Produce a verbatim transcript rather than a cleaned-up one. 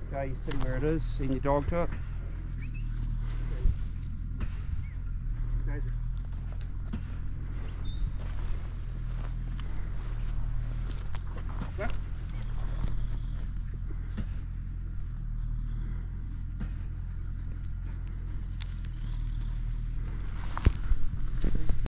Okay, you see where it is in your dog to it.